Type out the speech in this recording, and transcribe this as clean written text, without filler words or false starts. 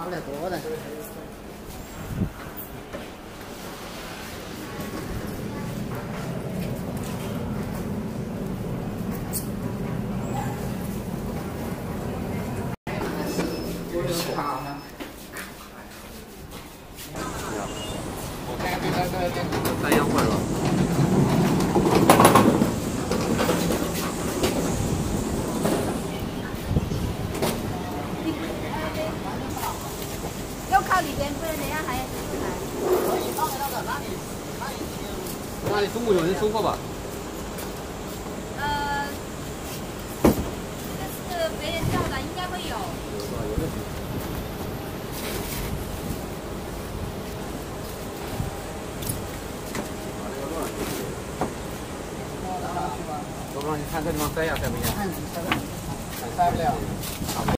差不了多的。好了。 三样份了。 要靠里边，不然等下还要出来。 可以放在那个那里中午有人收货吧？ 这个是别人叫的，应该会有。 有的。走上去看这地方塞呀，塞不下。 塞不了。